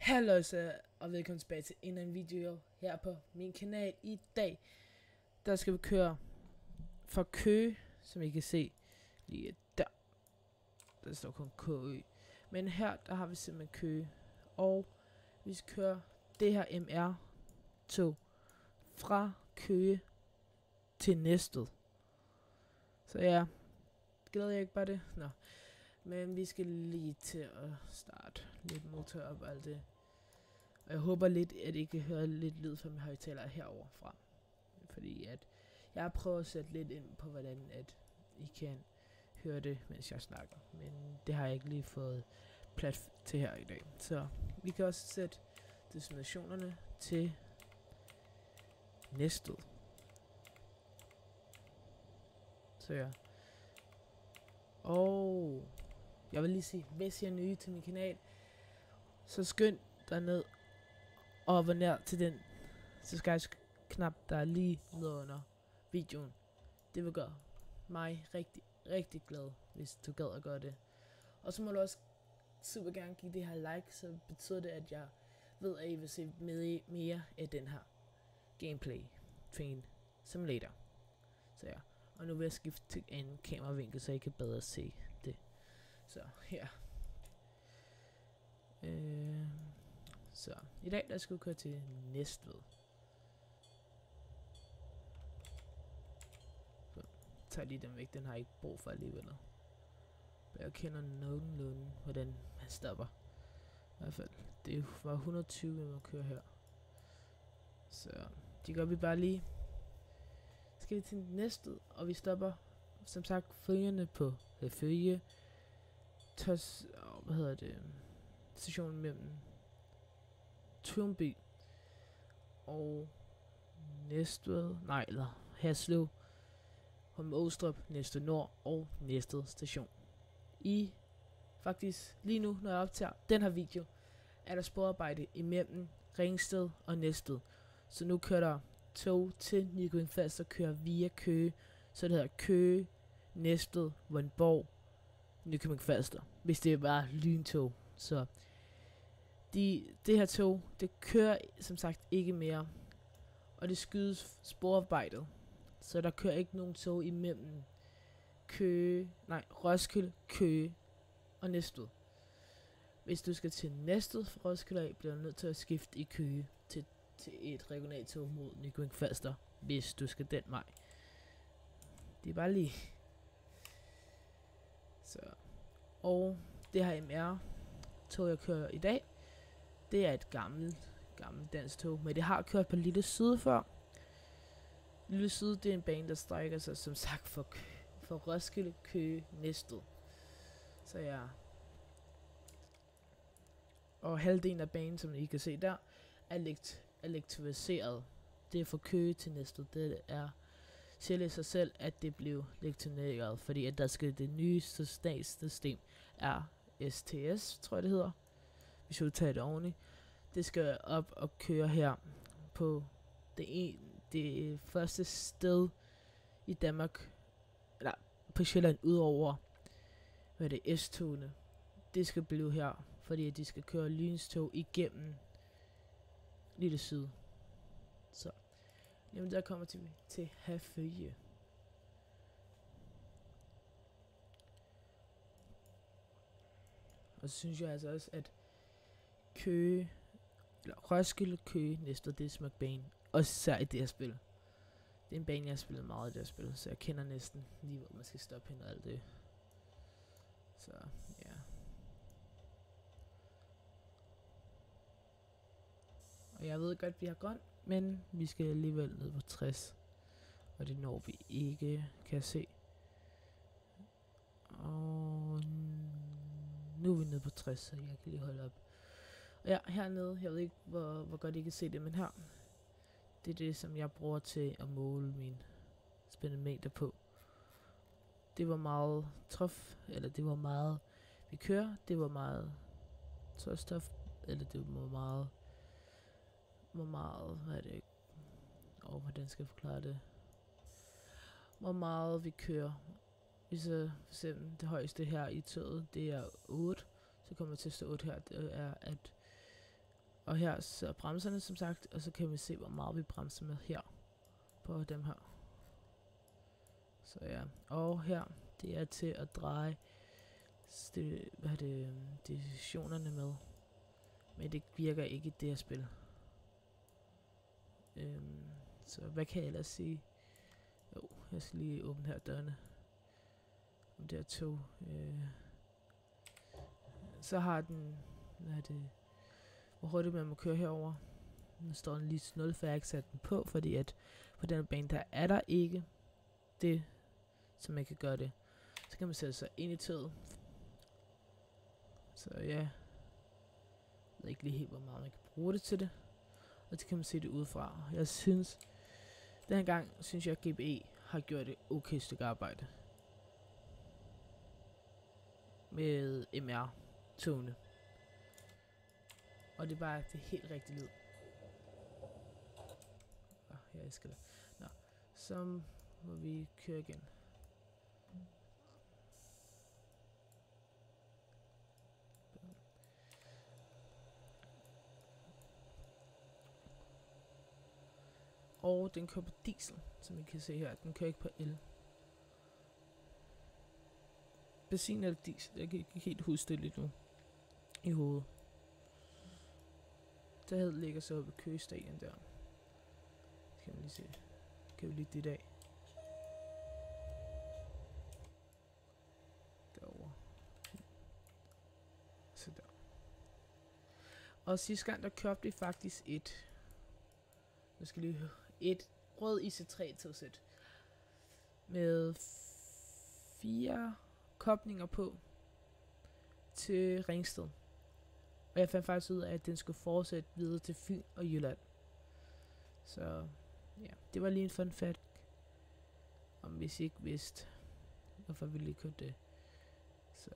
Hallo og velkommen tilbage til endnu en video her på min kanal. I dag, der skal vi køre fra Køge, som I kan se lige der. Der står kun Køge. Men her, der har vi simpelthen Køge. Og vi skal køre det her MR-tog fra Køge til Næstved. Så ja, glæder jeg ikke bare det? Nå. Men vi skal lige til at starte lidt motor op og alt det. Og jeg håber lidt, at I kan høre lidt lyd fra min højtaler herovre fra. Fordi at jeg har prøvet at sætte lidt ind på, hvordan at I kan høre det, mens jeg snakker. Men det har jeg ikke lige fået plads til her i dag. Så vi kan også sætte destinationerne til Næstved. Så ja. Og jeg vil lige sige, hvis I er nye til min kanal, så skynd dig ned og abonner til den subscribe-knap, der er lige nede under videoen. Det vil gøre mig rigtig, rigtig glad, hvis du gad at gøre det. Og så må du også super gerne give det her like, så betyder det, at jeg ved, at I vil se mere af den her gameplay Train Simulator. Så ja, og nu vil jeg skifte til en kameravinkel, så I kan bedre se det. Så her. Så i dag der skal vi køre til Næstved. Så tager lige den væk, den har jeg ikke brug for alligevel. Men jeg kender nogenlunde, hvordan man stopper. I hvert fald, det var 120, vi må køre her. Så det gør vi bare lige. Skal vi til Næstved, og vi stopper som sagt følgende på Følge. Stationen mellem Turnby og Næstved, eller Haslev, Holme Åstrup, Næstved Nord og Næstved Station. Faktisk lige nu, når jeg optager den her video, er der sporarbejde imellem Ringsted og Næstved. Så nu kører der tog til Nykøbing Falster og kører via Køge, så det hedder Køge, Næstved, Vordingborg, Nykøbing Falster, hvis det er bare lyntog. Så det her tog, det kører som sagt ikke mere, og det skydes sporarbejdet, så der kører ikke nogen tog imellem Roskilde, Køge og Næstved. Hvis du skal til Næstved fra Roskilde af, bliver du nødt til at skifte i Køge til et regionalt tog mod Nykøbing Falster, hvis du skal den vej. Det er bare lige. Så. Og det her MR-tog, jeg kører i dag, det er et gammelt dansk tog, men det har kørt på Lille Syd før. Lille Syd, det er en bane, der strækker sig som sagt for Roskilde, Køge, Næstved. Så ja. Og halvdelen af banen, som I kan se der, er elektrificeret. Det er fra Køge til Næstved. Det er siger sig selv, at det blev elektrificeret, fordi at der skal det nyeste statssystem RSTS, tror jeg det hedder, hvis jeg udtager det ordentligt. Det skal op og køre her på det første sted i Danmark, eller på Sjælland, udover S-togene. Det skal blive her, fordi at de skal køre lynstog igennem Lille Syd. Så jamen, der kommer til Herfølge. Og så synes jeg altså også, at Køge, eller Roskilde, Køge, Næstved, det er smuk bane. Også især i det her spil. Det er en bane, jeg har spillet meget i det her spil, så jeg kender næsten lige, hvor man skal stoppe hen og alt det. Så, ja. Og jeg ved godt, at vi har grønt, men vi skal alligevel ned på 60. Og det når vi ikke, kan se. Og nu er vi nede på 60, så jeg kan lige holde op. Og ja, hernede, jeg ved ikke, hvor godt I kan se det, men her, det er det, som jeg bruger til at måle min speedometer på. Det var meget det var meget, vi kører, det var meget tøjstof, eller det var meget, hvordan skal jeg forklare det? Hvor meget vi kører. Hvis for eksempel det højeste her i toget, det er 8, så kommer jeg til at stå 8 her, det er at Og her så bremserne som sagt, og så kan vi se, hvor meget vi bremser med her på dem her. Så ja, og her, det er til at dreje decisionerne med. Men det virker ikke i det her spil. Så hvad kan jeg ellers sige? Jo, jeg skal lige åbne her dørene. Om det her tog. Så har den, hvor hurtigt man må køre herover. Nu står den lige 0, for jeg har ikke sat den på, fordi at på den bane der er der ikke det, som man kan gøre det. Så kan man sætte sig ind i toget. Så ja, jeg ved ikke lige helt, hvor meget man kan bruge det til det. Og det kan man se det udefra. Jeg synes, den her gang synes jeg, at GBE har gjort et okay stykke arbejde med MR-togene. Og det er bare det helt rigtige lyd. Ja, jeg skal da. Nå, så må vi køre igen. Og den kører på diesel, som I kan se her. Den kører ikke på el. Benzin eller diesel, jeg kan ikke helt huske det lidt nu i hovedet. Der ligger så oppe i Køge Stadion der. Kan vi lige se. Kan vi lige det i dag. Derovre. Så der. Og sidste gang der købte vi faktisk nu skal lige høre, et rød IC3 togsæt med 4 koblinger på til Ringsted. Og jeg fandt faktisk ud af, at den skulle fortsætte videre til Fyn og Jylland. Så ja, det var lige en fun fact. Om hvis I ikke vidste, hvorfor vi lige købte det. Så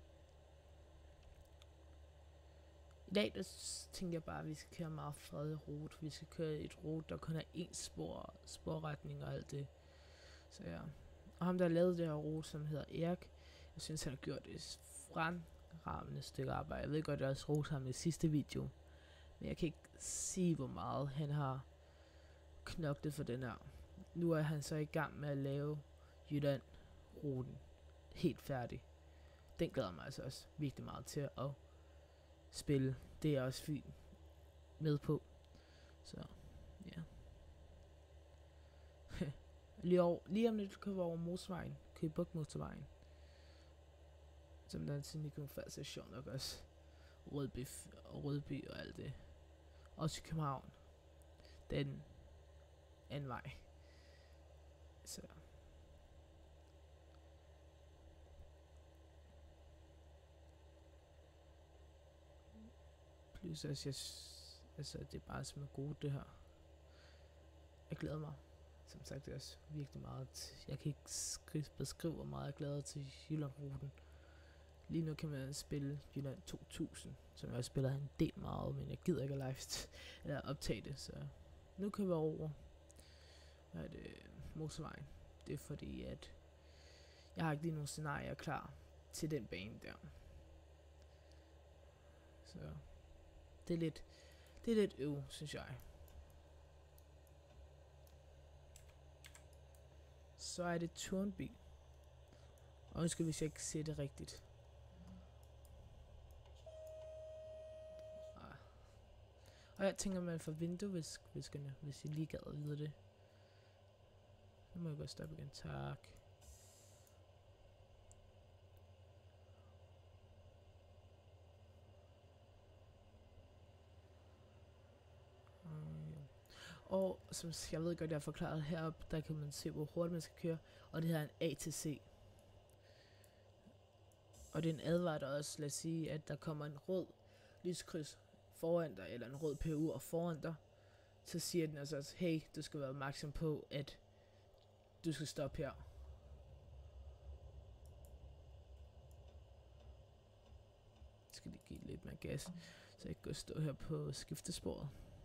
i dag der tænker jeg bare, at vi skal køre meget fredelig rute. Vi skal køre et rute, der kun har én sporretning og alt det. Så ja. Og ham der har lavet det her rute, som hedder Erik, jeg synes han har gjort et fremragende stykke arbejde. Jeg ved godt, at jeg også roste ham i sidste video. Men jeg kan ikke sige, hvor meget han har knoklet for den her. Nu er han så i gang med at lave Jylland-ruten helt færdig. Den glæder mig altså også virkelig meget til at spille. Det er også fint med på. Så ja. lige om lidt kører vi over motorvejen. Køge Bugt motorvejen. Som der til Nykøbing Falster er sjovt nok også. Rødby og alt det. Også i København. Den anden vej. Så plus altså det er bare simpelthen godt det her. Jeg glæder mig. Som sagt, det er også virkelig meget. Jeg kan ikke beskrive, hvor meget jeg glæder til Jylland-ruten. Lige nu kan man spille Jylland 2000, som jeg også spiller en del meget, men jeg gider ikke at optage det, så nu kan vi over motorvejen. Det er fordi, at jeg har ikke lige nogen scenarier klar til den bane der. Så det er lidt synes jeg. Så er det Turnby. Og nu skal vi ikke se det rigtigt. Og jeg tænker, man får vindueviskerne, hvis I lige gad at vide det. Nu må jeg godt stoppe igen. Tak. Og som jeg ved godt, jeg har forklaret heroppe, der kan man se, hvor hurtigt man skal køre. Og det her er en A til C. Og det er en advarer også, lad os sige, at der kommer en rød lyskryds foran dig, eller en rød PU foran dig. Så siger den altså også, hey, du skal være opmærksom på, at du skal stoppe her. Jeg skal lige give lidt mere gas, så jeg kan stå her på skiftesporet.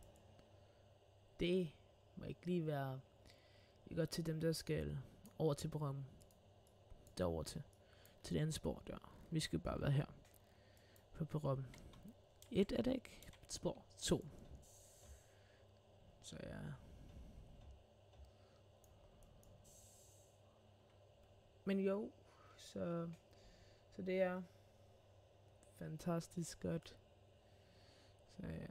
Det må ikke lige være. Jeg går til dem, der skal over til Brømme. Derover til det andet spor der. Vi skal bare være her på Brømme. 1 er det ikke? spor 2. Så ja. Men jo, så det er fantastisk godt. Så ja.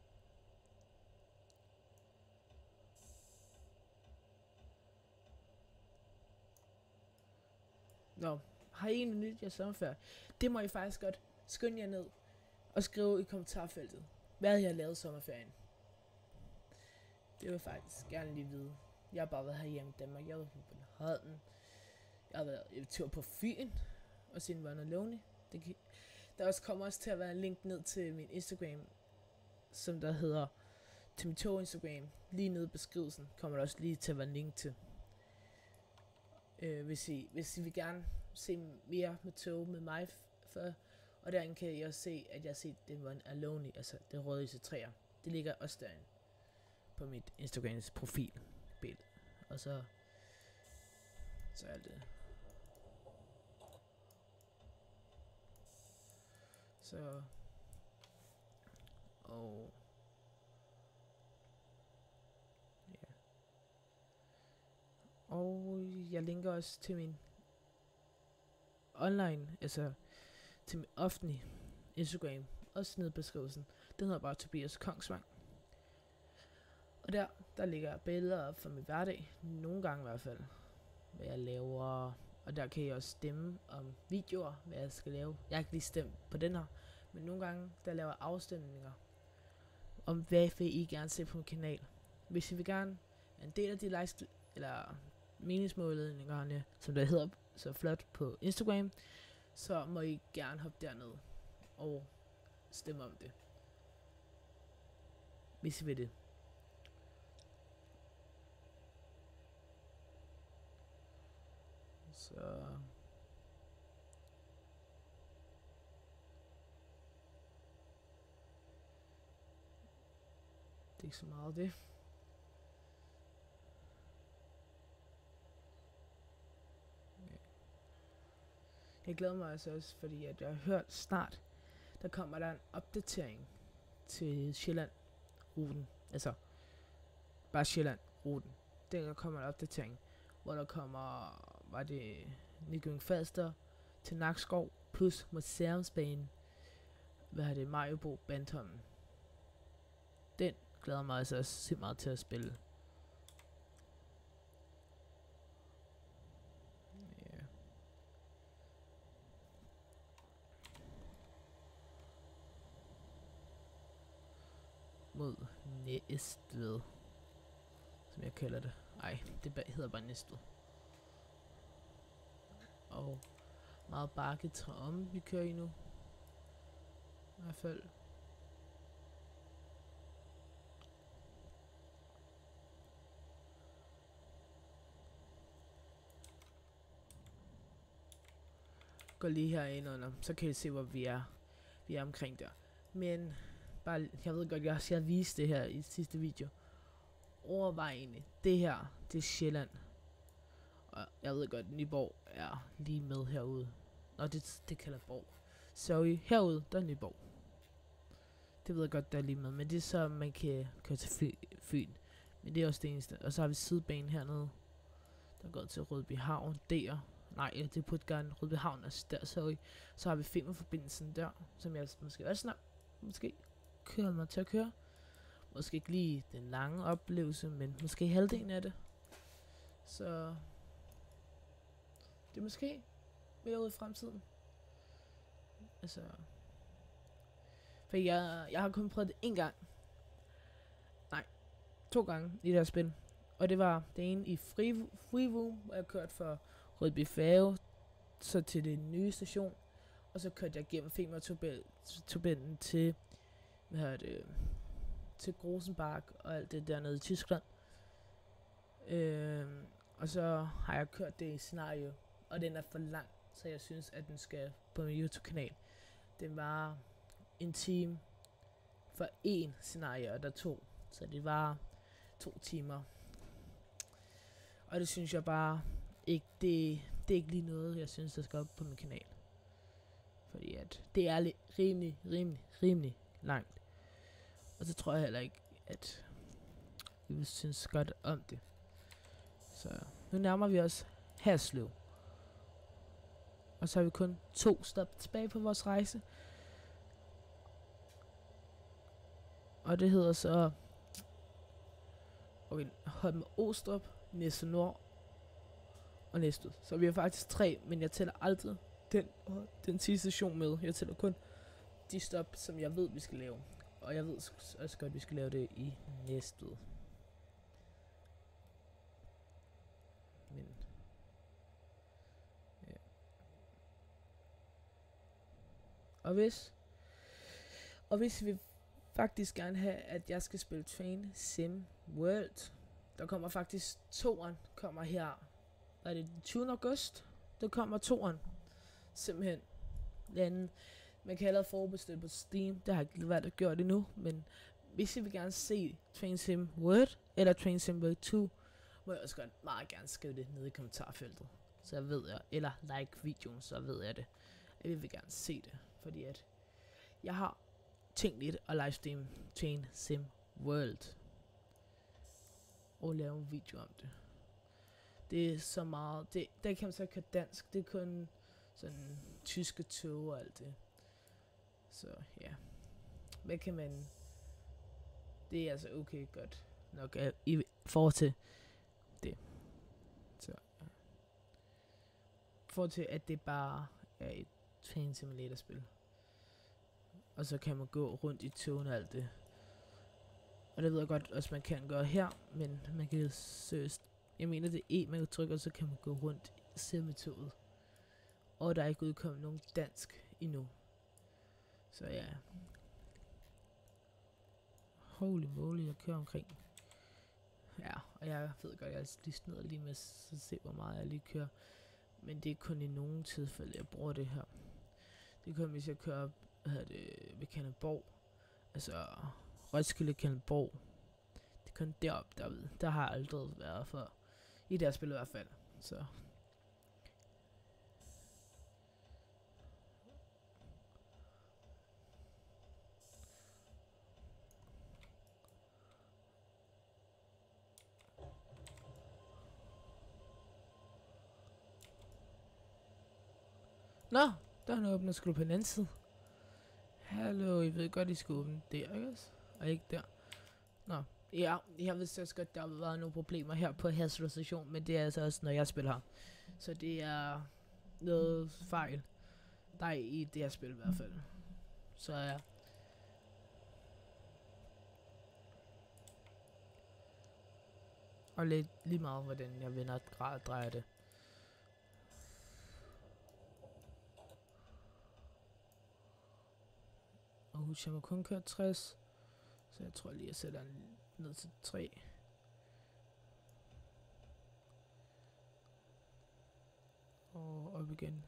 Nå, har I egentlig nyt jeres sommerferie? Det må I faktisk godt skynde jer ned og skrive i kommentarfeltet, hvad jeg har lavet i sommerferien. Det vil jeg faktisk gerne lige vide. Jeg har bare været herhjemme i Danmark. Jeg har været på Bornholm. Jeg har været en tur på Fyn og set Run Alone. Der også kommer også til at være en link ned til min Instagram, som der hedder til min tog Instagram. Lige nede i beskrivelsen kommer der også lige til at være en link til. Hvis I vil gerne se mere med tog med mig, og derinde kan I også se, at jeg har set den Run Alone, altså det røde træer. Det ligger også derinde på mit Instagrams profilbillede. Og så alt det. Så og ja. Og jeg linker også til min online, altså til min offentlige Instagram, også nede i beskrivelsen. Den hedder bare Tobias Kongsvang. Og der ligger billeder op fra min hverdag, nogle gange i hvert fald, hvad jeg laver. Og der kan I også stemme om videoer, hvad jeg skal lave. Jeg har ikke lige stemt på den her, men nogle gange, der laver jeg afstemninger om, hvad vil I gerne se på min kanal. Hvis I vil gerne en del af de likes, eller meningsmålingerne, som der hedder så flot på Instagram, så må I gerne hoppe derned og stemme om det, hvis I vil det. Så det er ikke så meget det. Jeg glæder mig altså også, fordi at jeg har hørt snart, der kommer der en opdatering til Sjælland-ruten. Altså, bare Sjælland-ruten. Der kommer en opdatering, hvor der kommer, var det Nykøbing Falster til Nakskov, plus museumsbanen, hvad er det, Maribo Bandholmen. Den glæder mig altså også simpelthen meget til at spille. Mod Næstved, som jeg kalder det. Ej, det hedder bare Næstved. Og meget bakketræm vi kører i nu. I hvert fald. Gå lige herinde under, så kan I se, hvor vi er omkring der. Men bare, jeg ved godt, jeg skal vise det her i sidste video. Overvej egentlig, det her, det er Sjælland. Og jeg ved godt, Nyborg er lige med herude. Nå, det kalder Borg. Sorry, herude, der er Nyborg. Det ved jeg godt, der er lige med. Men det er så, man kan køre til Fyn. Men det er også det eneste. Og så har vi Sydbanen hernede, der går til Rødby Havn. Der. Nej, det er Puttgarden. Rødby Havn er der, sorry. Så har vi Femernforbindelsen der, som jeg måske også snart kører mig til at køre. Måske ikke lige den lange oplevelse, men måske halvdelen af det. Så det er måske mere ude i fremtiden. Altså, for jeg har kun prøvet det en gang. Nej, 2 gange i det her spil. Og det var det ene i Frivu, hvor jeg kørte fra Rødby Færge, så til den nye station. Og så kørte jeg gennem Femerntunnelen til, til Grosenbach og alt det dernede i Tyskland. Og så har jeg kørt det i scenario, og den er for lang, så jeg synes, at den skal på min YouTube-kanal. Den var en time for 1 scenario, og der 2. Så det var 2 timer. Og det synes jeg bare ikke, det er ikke lige noget, jeg synes, der skal op på min kanal. Fordi at det er rimelig langt. Og så tror jeg heller ikke, at vi vil synes godt om det. Så nu nærmer vi os Haslev. Og så har vi kun 2 stop tilbage på vores rejse. Og det hedder så Holme Åstrup, Næstved Nord og Næstved. Så vi har faktisk 3, men jeg tæller aldrig den sidste station med. Jeg tæller kun de stop, som jeg ved, vi skal lave. Og jeg ved også godt, vi skal lave det i Næstved. Men ja. Og hvis vi faktisk gerne have, at jeg skal spille Train Sim World, der kommer faktisk 2'eren, kommer her. Er det den 20. august? Der kommer 2'eren. Simpelthen. Man kan allerede forbestille på Steam. Det har ikke været at gøre det nu, men hvis I vil gerne se Train Sim World eller Train Sim World 2, må jeg også godt meget gerne skrive det nede i kommentarfeltet. Så ved jeg, eller like videoen, så ved jeg det. Jeg vil gerne se det, fordi at jeg har tænkt lidt at livestream Train Sim World og lave en video om det. Det er så meget, det kan man så køre dansk, det er kun sådan tyske tog og alt det. Så ja, hvad kan man, det er altså okay godt nok i forhold til det. Så ja. I forhold til at det bare er et Train Simulator spil. Og så kan man gå rundt i togene og alt det. Og det ved jeg godt også man kan gøre her, men man kan seriøst, jeg mener det er man kan trykke, og så kan man gå rundt selv med toget. Og der er ikke udkommet nogen dansk endnu. Så ja. Holy moly, jeg kører omkring. Ja, og jeg ved godt, jeg er lige ned lige med at se, hvor meget jeg lige kører. Men det er kun i nogle tilfælde, jeg bruger det her. Det er kun, hvis jeg kører ved Kalundborg. Altså Roskilde Kalundborg. Det er kun deroppe, der har jeg aldrig været før. I det her spil i hvert fald. Så. Nå, der åbner sgu på den anden side. Hallo, I ved godt, I skal åbne der, ikke også? Og ikke der. Nå, ja, jeg ved også godt, der har været nogle problemer her på Haslev station, men det er altså også, når jeg spiller her. Så det er noget fejl, der er i det her spil i hvert fald. Så ja. Og lidt lige meget, hvordan jeg vender grad drejer det. Og husk, jeg må kun køre 60. Så jeg tror lige, jeg sætter den ned til 3. Og op igen.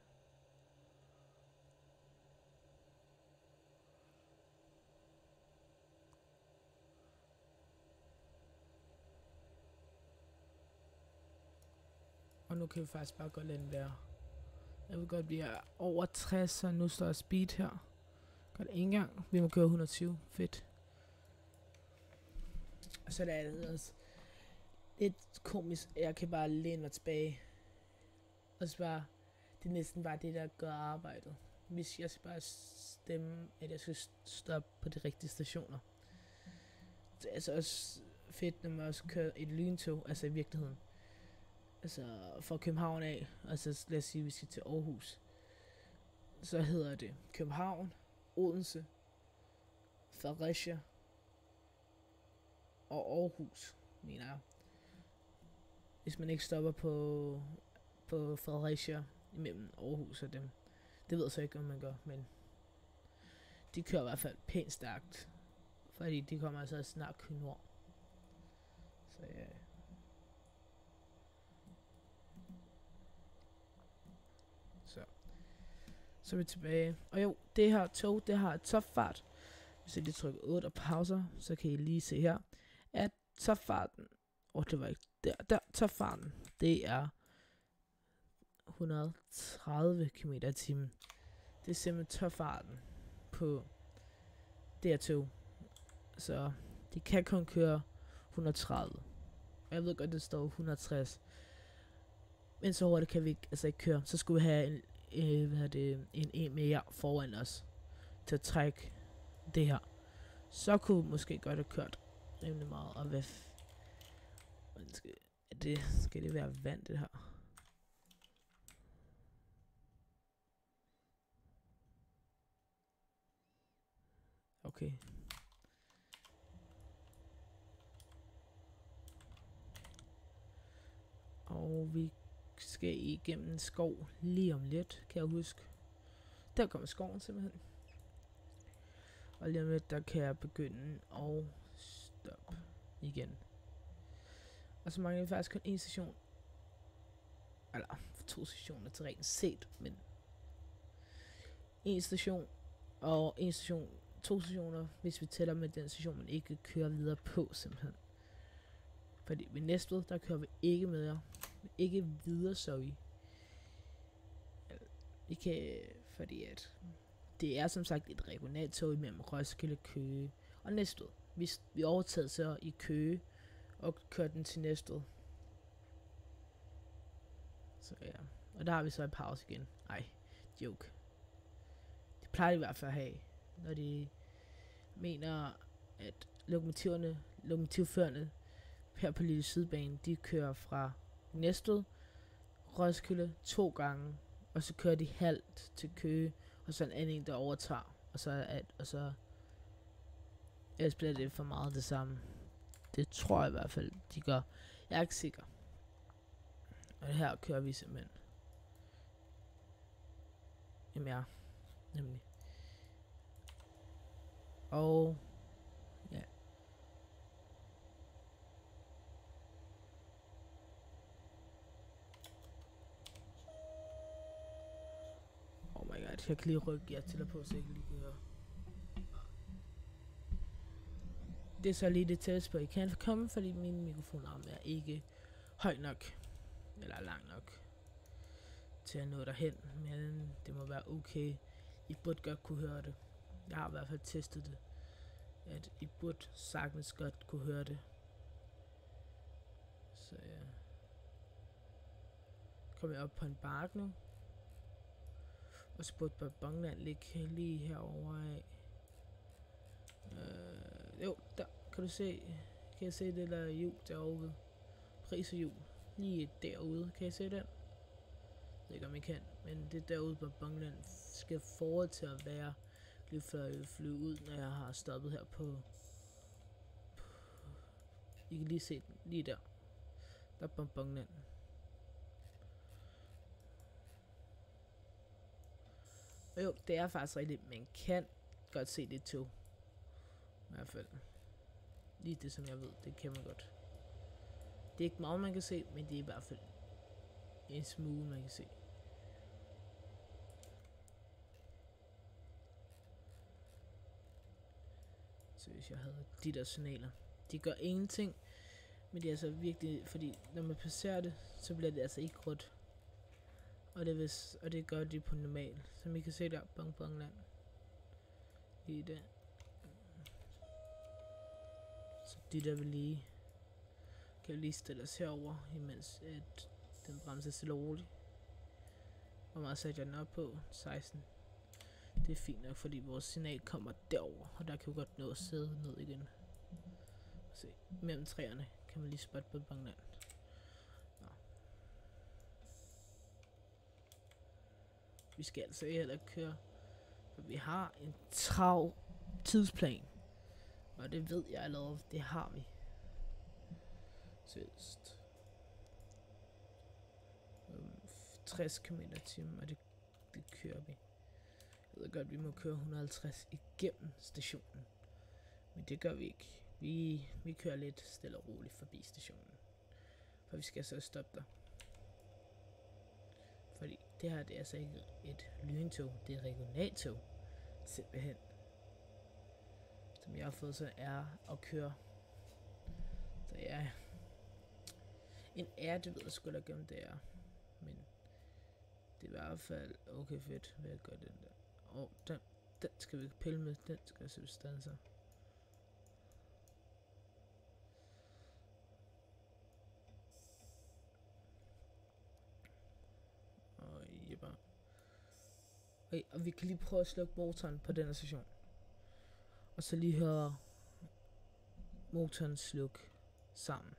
Og nu kan vi faktisk bare gå lidt der. Jeg vil godt blive over 60, så nu står speed her. Godt en gang. Vi må køre 120. Fedt. Og så er det også lidt komisk. Jeg kan bare læne mig tilbage. Og så bare, det er næsten bare det, der gør arbejdet. Hvis jeg skal bare stemme, at jeg skal stoppe på de rigtige stationer. Det er altså også fedt, når man også kører et lyntog, altså i virkeligheden. Altså fra København af, altså lad os sige, at vi skal til Aarhus. Så hedder det København, Odense, Fredericia og Aarhus, mener jeg. Hvis man ikke stopper på Fredericia imellem Aarhus og dem. Det ved jeg så ikke, om man gør, men de kører i hvert fald pænt stærkt. Fordi de kommer altså snart kø nord. Så ja. Så er vi tilbage. Og jo, det her tog, det har et topfart. Hvis jeg lige trykker 8 og pauser, så kan I lige se her, at topfarten, det var ikke der topfarten, det er 130 km/t. Det er simpelthen topfarten på det her tog. Så de kan kun køre 130. Jeg ved godt, det står 160. Men så hurtigt kan vi ikke køre. Så skulle vi have en mere foran os til at trække det her. Så kunne vi måske godt have kørt rimelig meget. Og hvad skal det være vand, det her? Okay. Og vi skal igennem en skov lige om lidt, kan jeg huske. Der kommer skoven simpelthen. Og lige om lidt, der kan jeg begynde at stoppe igen. Og så mangler vi faktisk kun en station. Eller 2 stationer til rent set, men en station og en station, 2 stationer, hvis vi tæller med den station, man ikke kører videre på simpelthen. Fordi ved Næstved, der kører vi ikke med jer. Ikke videre, sorry. Vi kan, fordi at det er som sagt et regionalt tog imellem Roskilde, Køge og Næstved. Vi overtager så i Køge og kører den til Næstved. Så ja. Og der har vi så en pause igen. Ej, joke. Det plejer de i hvert fald at have, når de mener, at lokomotivførende her på Lille Sydbanen, de kører fra Næstved, Roskilde 2 gange, og så kører de halvt til Køge, og så en anden, der overtager, og så ellers bliver det for meget det samme. Det tror jeg i hvert fald, de gør. Jeg er ikke sikker. Og her kører vi simpelthen. Jamen ja, nemlig. Og ja. Oh my god, jeg kan lige rykke jer til at på, så jeg kan lige høre. Det er så lige det tætteste på, I kan komme, fordi min mikrofonarm er ikke høj nok. Eller lang nok til at nå derhen, men det må være okay. I burde godt kunne høre det. Jeg har i hvert fald testet det, at I burde sagtens godt kunne høre det. Så ja. Kommer jeg op på en bark nu. Og så burde Bongland ligge lige herovre af. Jo, der kan du se. Kan jeg se det der hjul derovre? Pris og hjul. Lige derude. Kan I se den? Jeg ved ikke om I kan, men det derude på Bongland skal forud til at være lige før jeg flyver ud, når jeg har stoppet her på. I kan lige se den, lige der. Der er på Bongland. Og jo, det er faktisk rigtigt, man kan godt se det tog. I hvert fald. Lige det som jeg ved, det kan man godt. Det er ikke meget man kan se, men det er i hvert fald en smule man kan se. Så hvis jeg havde de der signaler. De gør ingenting, men det er altså virkelig, fordi når man passerer det, så bliver det altså ikke rødt. Og det gør de på normal. Som I kan se der, Bongland. Lige der. Så de der vil lige kan lige stille os herover, imens at den bremser stille og roligt. Hvor meget satte jeg den op på? 16. Det er fint nok, fordi vores signal kommer derover, og der kan vi godt nå at sidde ned igen. Se, mellem træerne kan man lige spotte på Bongland. Vi skal altså heller køre, for vi har en travl tidsplan. Og det ved jeg allerede, det har vi. Seriøst. 60 km/t, og det kører vi. Jeg ved godt, vi må køre 150 igennem stationen. Men det gør vi ikke. Vi kører lidt stille og roligt forbi stationen. For vi skal så stoppe der. Fordi det her, det er altså ikke et lyntog, det er et regionaltog. Simpelthen. Som jeg har fået så er at køre. Så ja. En ære, det ved jeg sgu da ikke om det er. Men det er i hvert fald okay fedt, hvad jeg gør den der. Og den skal vi pille med, den skal jeg så stanse. Okay, og vi kan lige prøve at slukke motoren på den her station. Og så lige høre motoren slukke sammen.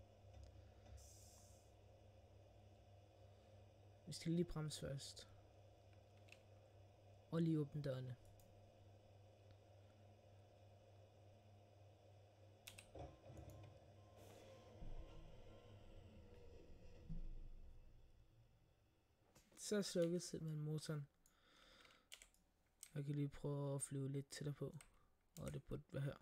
Vi skal lige bremse først. Og lige åbne dørene. Så slukket simpelthen motoren. Jeg kan lige prøve at flyve lidt tættere på. Og det burde være her.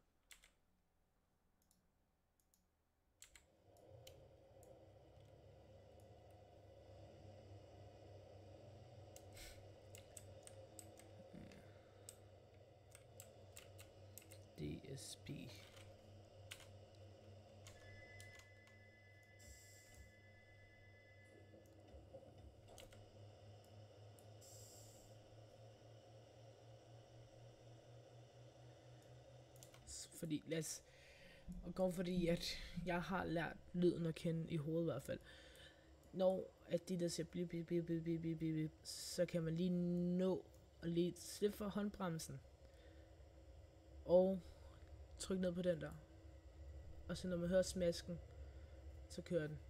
DSB. Fordi lad os og gå, fordi at jeg har lært lyden at kende i hovedet i hvert fald. Når at de der siger blip, blip, blip, blip, blip, blip, blip, så kan man lige nå at lige slippe for håndbremsen og trykke ned på den der. Og så når man hører smasken, så kører den.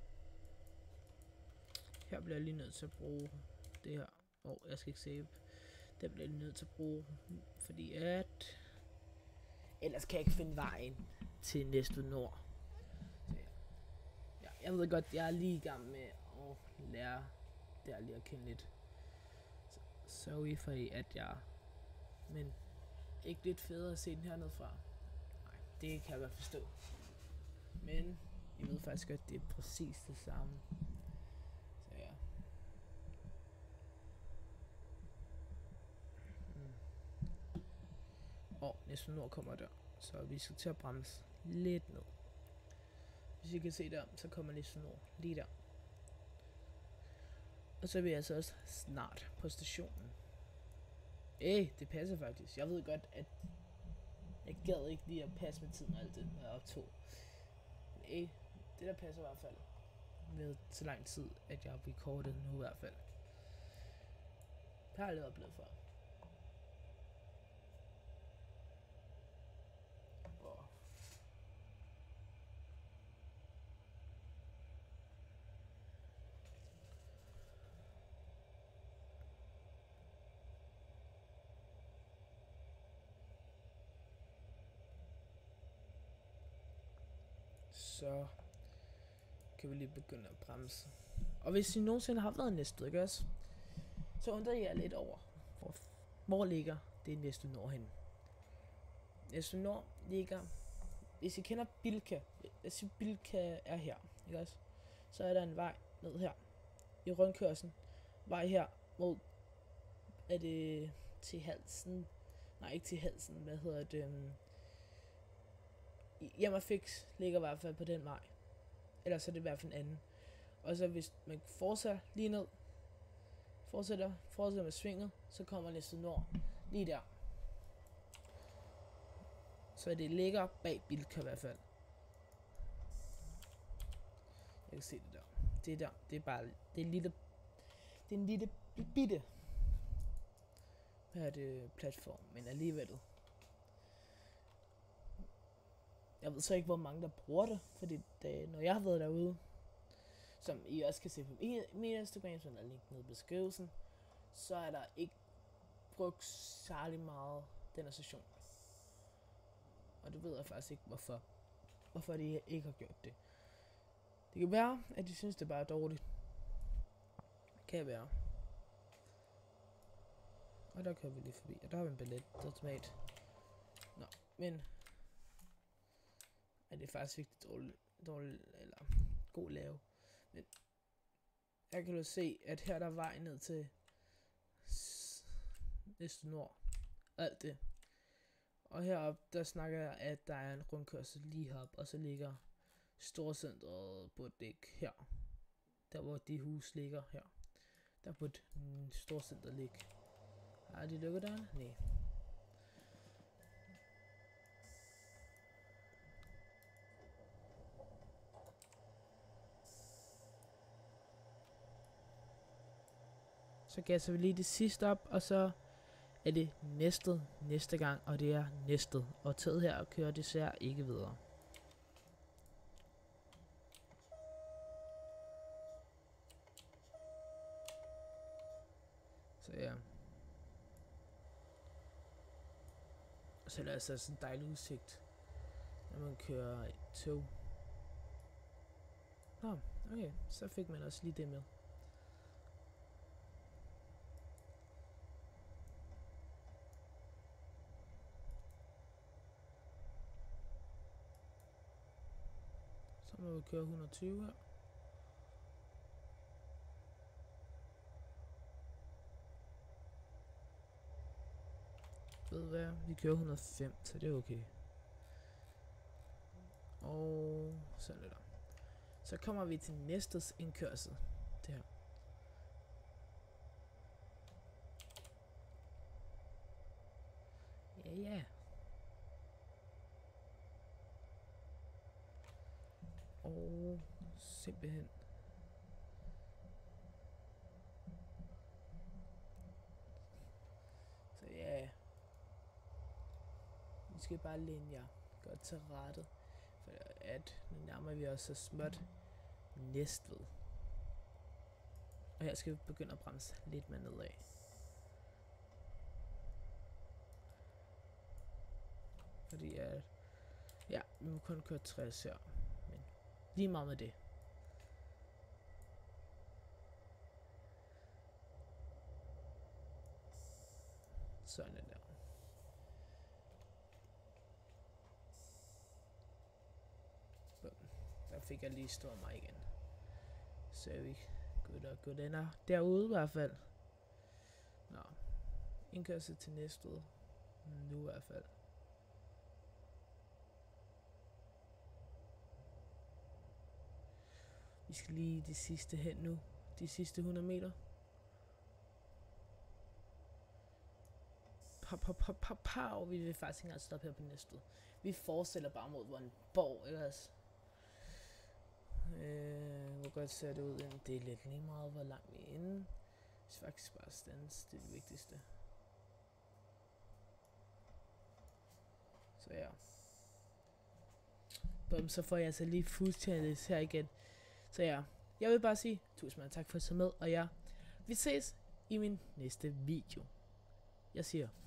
Her bliver jeg lige nødt til at bruge det her. Jeg skal ikke save. Det bliver jeg lige nødt til at bruge, fordi at ellers kan jeg ikke finde vejen til Næstved Nord. Ja, jeg ved godt, jeg er lige i gang med at lære det lige at kende lidt. Sorry for at jeg... Men ikke lidt federe at se den hernede fra. Nej, det kan jeg godt forstå. Men jeg ved faktisk godt, det er præcis det samme. Så ja. Næstved Nord kommer der. Så vi skal til at bremse lidt ned. Hvis I kan se der, så kommer Næstved Nord lige der. Og så er vi altså også snart på stationen. Det passer faktisk. Jeg ved godt, at jeg gad ikke lige at passe med tiden og alt det, når jeg optog. Men det der passer i hvert fald. Med så lang tid, at jeg har recordet nu i hvert fald. Det har jeg aldrig oplevet før. Så kan vi lige begynde at bremse. Og hvis I nogensinde har været i Næstved, ikke også? Så undrer jeg lidt over, hvor ligger det Næstved Nord henne. Næstved Nord ligger, hvis I kender Bilka, hvis Bilka er her, ikke også? Så er der en vej ned her, i rundkørslen, vej her mod, er det til Halsen? Nej, ikke til Halsen, hvad hedder det? Jammerfix ligger i hvert fald på den vej. Ellers er det i hvert fald en anden. Og så hvis man fortsætter lige ned, fortsætter med svinget, så kommer Næstved Nord lige der. Så det ligger bag Bilka i hvert fald. Jeg kan se det der. Det er der. Det er bare, det er en lille bitte. Hvad er det platform, men alligevel. Jeg ved så ikke, hvor mange der bruger det, fordi når jeg har været derude, som I også kan se på min Instagram, som er link nede i beskrivelsen, så er der ikke brugt særlig meget den her station. Og det ved jeg faktisk ikke, hvorfor de ikke har gjort det. Det kan være, at de synes, det bare er dårligt. Det kan være. Og der kører vi lige forbi, og der har vi en billetautomat. Nå, men er det faktisk ikke dårligt eller god lave. Men jeg kan jo se, at her der er vej ned til Næstved Nord. Alt det. Og heroppe, der snakker jeg, at der er en rundkørsel lige heroppe, og så ligger Storcenteret på dæk her. Der hvor de hus ligger her. Der burde Storcenteret ligge. Har de lukket døren? Nej. Så gasser vi lige det sidste op, og så er det næste gang, og det er næstet. Og taget her og kører desværre ikke videre. Så ja. Så er der altså sådan en dejlig udsigt, når man kører et tog. Nå, okay, så fik man også lige det med. Så må vi køre 120 her. Ved hvad, vi kører 105, så det er okay. Og sådan lidt der. Så kommer vi til næstes indkørsel. Det her. Ja. Og simpelthen. Så ja. Vi skal bare læne jer godt til rette. For at nu nærmer vi os så småt Næstved. Og her skal vi begynde at bremse lidt mere nedad. Fordi at ja, vi må kun køre 60 her. Men lige meget med det. Sådan der. Der fik jeg lige stået mig igen. Så er vi godt ender derude i hvert fald. Nå. Indkørsel til Næstved. Nu i hvert fald. Vi skal lige de sidste hen nu. De sidste 100 meter. Pow. Vi vil faktisk ikke engang stoppe her på Næstved. Vi fortsætter bare mod Vordingborg, ikke altså? Hvor godt ser det ud? Det er lidt lige meget, hvor langt vi er inde. Vi skal faktisk bare stands, det er det vigtigste. Så ja. Bum, så får jeg altså lige fuldstændigt her igen. Så ja, jeg vil bare sige tusind tak for at se med, og ja, vi ses i min næste video. Jeg siger